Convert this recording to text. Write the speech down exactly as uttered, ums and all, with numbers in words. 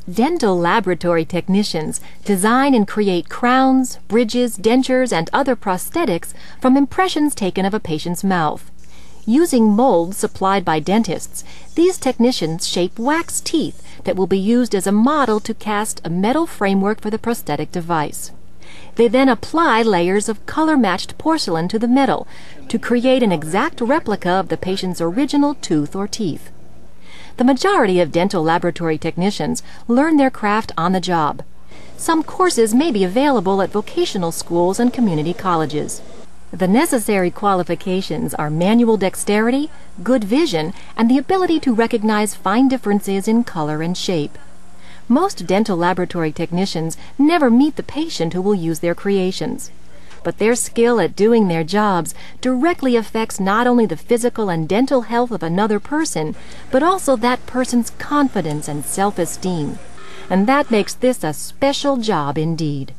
Dental laboratory technicians design and create crowns, bridges, dentures, and other prosthetics from impressions taken of a patient's mouth. Using molds supplied by dentists, these technicians shape wax teeth that will be used as a model to cast a metal framework for the prosthetic device. They then apply layers of color-matched porcelain to the metal to create an exact replica of the patient's original tooth or teeth. The majority of dental laboratory technicians learn their craft on the job. Some courses may be available at vocational schools and community colleges. The necessary qualifications are manual dexterity, good vision, and the ability to recognize fine differences in color and shape. Most dental laboratory technicians never meet the patient who will use their creations. But their skill at doing their jobs directly affects not only the physical and dental health of another person, but also that person's confidence and self-esteem. And that makes this a special job indeed.